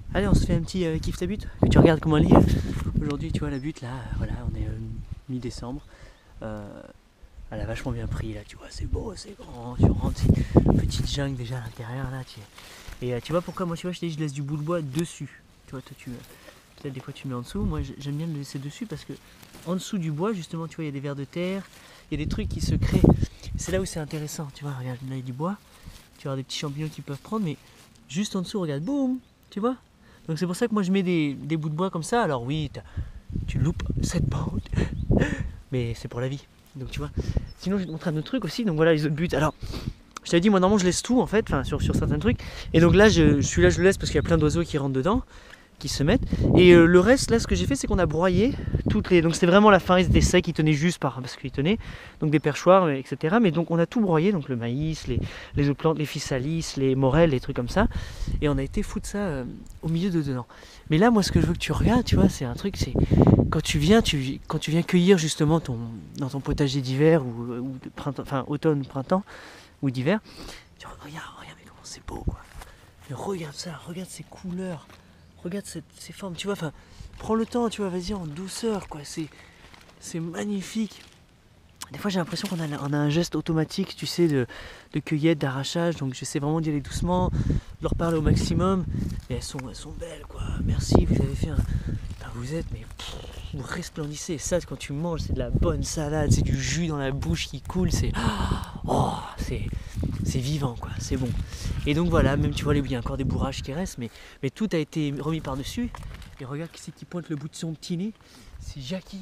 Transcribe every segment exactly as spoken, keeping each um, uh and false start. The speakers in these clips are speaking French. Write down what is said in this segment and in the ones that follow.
Allez, on se fait un petit euh, kiff ta butte, que tu regardes comment elle est. Aujourd'hui, tu vois, la butte, là, voilà, on est euh, mi-décembre. Euh, elle a vachement bien pris, là, tu vois, c'est beau, c'est grand, tu rentres, c'est une petite jungle déjà à l'intérieur, là. Tu... Et euh, tu vois pourquoi, moi, tu vois, je te dis, je laisse du bout de bois dessus. Tu vois, toi, tu... peut-être des fois, tu le mets en dessous. Moi, j'aime bien le laisser dessus parce que en dessous du bois, justement, tu vois, il y a des vers de terre, il y a des trucs qui se créent. C'est là où c'est intéressant, tu vois, regarde, là, il y a du bois. Tu vas avoir des petits champignons qui peuvent prendre, mais juste en dessous, regarde, boum, tu vois. Donc c'est pour ça que moi je mets des, des bouts de bois comme ça. Alors oui, tu loupes cette bande, mais c'est pour la vie. Donc tu vois. Sinon je vais te montrer un autre truc aussi. Donc voilà les autres buts. Alors je t'avais dit moi normalement je laisse tout en fait, enfin sur, sur certains trucs. Et donc là je, je suis là je le laisse parce qu'il y a plein d'oiseaux qui rentrent dedans, qui se mettent. Et euh, le reste là ce que j'ai fait c'est qu'on a broyé toutes les. Donc c'était vraiment la fin, ils étaient secs, ils tenaient juste par parce qu'ils tenaient. Donc des perchoirs, et cetera. Mais donc on a tout broyé, donc le maïs, les, les autres plantes, les physalis, les morels, les trucs comme ça. Et on a été foutre ça euh, au milieu de dedans. Mais là moi ce que je veux que tu regardes, tu vois, c'est un truc, c'est quand tu viens, tu, quand tu viens cueillir justement ton, dans ton potager d'hiver ou, ou de printemps, enfin automne, printemps ou d'hiver, tu regardes, regarde mais comment c'est beau quoi. Mais regarde ça, regarde ces couleurs. Regarde cette, ces formes, tu vois, enfin, prends le temps, tu vois, vas-y en douceur, quoi, c'est, c'est magnifique. Des fois j'ai l'impression qu'on a, on a un geste automatique, tu sais, de, de cueillette, d'arrachage, donc j'essaie vraiment d'y aller doucement, de leur parler au maximum, et elles sont, elles sont belles, quoi, merci, vous avez fait un... Enfin, vous êtes, mais pff, vous resplendissez, ça, quand tu manges, c'est de la bonne salade, c'est du jus dans la bouche qui coule, c'est... Oh, c'est... C'est vivant quoi, c'est bon. Et donc voilà, même tu vois, il y a encore des bourrages qui restent, mais, mais tout a été remis par-dessus. Et regarde qui c'est qui pointe le bout de son petit nez, c'est Jackie.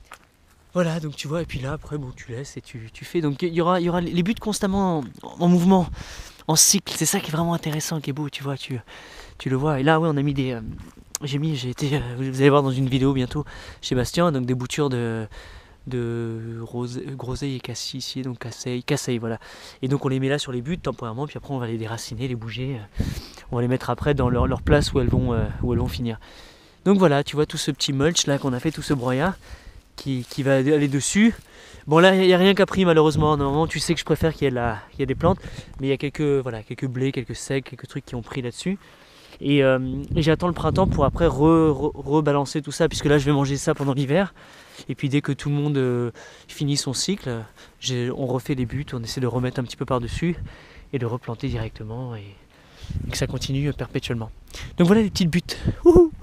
Voilà, donc tu vois, et puis là après, bon, tu laisses et tu, tu fais. Donc il y aura, il y aura les buts constamment en, en mouvement, en cycle, c'est ça qui est vraiment intéressant, qui est beau, tu vois, tu, tu le vois. Et là, ouais, on a mis des... Euh, j'ai mis, j'ai été, euh, vous allez voir dans une vidéo bientôt chez Bastien, donc des boutures de... de rose, groseille et cassissier, donc casseille, casseille, voilà. Et donc on les met là sur les buts temporairement, puis après on va les déraciner, les bouger, euh, on va les mettre après dans leur, leur place où elles, vont, euh, où elles vont finir. Donc voilà, tu vois tout ce petit mulch là qu'on a fait, tout ce broyat qui, qui va aller dessus. Bon là il n'y a rien qu'appris malheureusement, normalement tu sais que je préfère qu'il y ait, la, qu'il y ait des plantes, mais il y a quelques, voilà, quelques blés, quelques secs, quelques trucs qui ont pris là-dessus. Et, euh, et j'attends le printemps pour après re, re, rebalancer tout ça, puisque là je vais manger ça pendant l'hiver. Et puis dès que tout le monde euh, finit son cycle, on refait les buts, on essaie de remettre un petit peu par-dessus et de replanter directement et, et que ça continue perpétuellement. Donc voilà les petites buttes. Wouhou!